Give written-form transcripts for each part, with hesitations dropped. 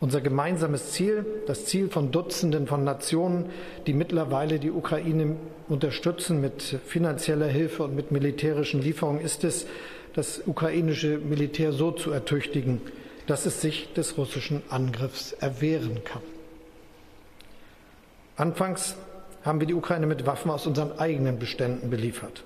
Unser gemeinsames Ziel, das Ziel von Dutzenden von Nationen, die mittlerweile die Ukraine unterstützen mit finanzieller Hilfe und mit militärischen Lieferungen, ist es, das ukrainische Militär so zu ertüchtigen, dass es sich des russischen Angriffs erwehren kann. Anfangs haben wir die Ukraine mit Waffen aus unseren eigenen Beständen beliefert.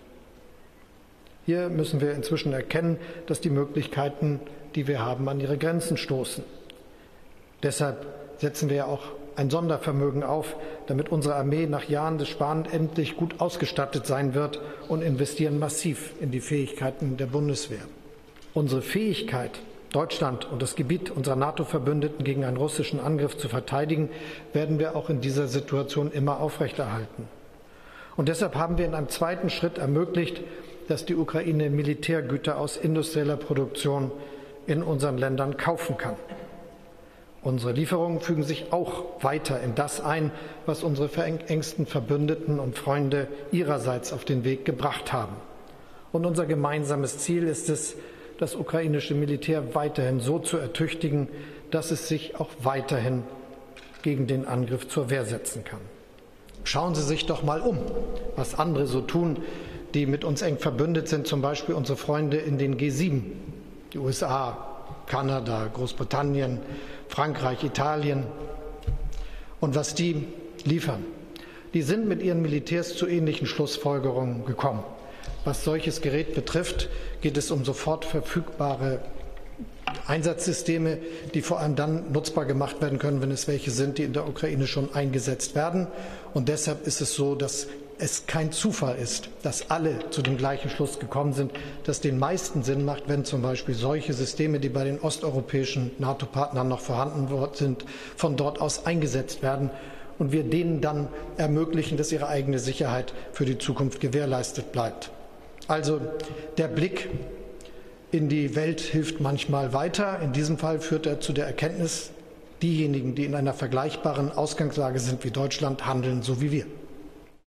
Hier müssen wir inzwischen erkennen, dass die Möglichkeiten, die wir haben, an ihre Grenzen stoßen. Deshalb setzen wir ja auch ein Sondervermögen auf, damit unsere Armee nach Jahren des Sparens endlich gut ausgestattet sein wird, und investieren massiv in die Fähigkeiten der Bundeswehr. Unsere Fähigkeit, Deutschland und das Gebiet unserer NATO-Verbündeten gegen einen russischen Angriff zu verteidigen, werden wir auch in dieser Situation immer aufrechterhalten. Und deshalb haben wir in einem zweiten Schritt ermöglicht, dass die Ukraine Militärgüter aus industrieller Produktion in unseren Ländern kaufen kann. Unsere Lieferungen fügen sich auch weiter in das ein, was unsere engsten Verbündeten und Freunde ihrerseits auf den Weg gebracht haben. Und unser gemeinsames Ziel ist es, das ukrainische Militär weiterhin so zu ertüchtigen, dass es sich auch weiterhin gegen den Angriff zur Wehr setzen kann. Schauen Sie sich doch mal um, was andere so tun, die mit uns eng verbündet sind, zum Beispiel unsere Freunde in den G7, die USA, Kanada, Großbritannien, Frankreich, Italien, und was die liefern. Die sind mit ihren Militärs zu ähnlichen Schlussfolgerungen gekommen. Was solches Gerät betrifft, geht es um sofort verfügbare Einsatzsysteme, die vor allem dann nutzbar gemacht werden können, wenn es welche sind, die in der Ukraine schon eingesetzt werden. Und deshalb ist es so, dass es kein Zufall ist, dass alle zu dem gleichen Schluss gekommen sind, dass den meisten Sinn macht, wenn zum Beispiel solche Systeme, die bei den osteuropäischen NATO-Partnern noch vorhanden sind, von dort aus eingesetzt werden und wir denen dann ermöglichen, dass ihre eigene Sicherheit für die Zukunft gewährleistet bleibt. Also der Blick in die Welt hilft manchmal weiter. In diesem Fall führt er zu der Erkenntnis, diejenigen, die in einer vergleichbaren Ausgangslage sind wie Deutschland, handeln so wie wir.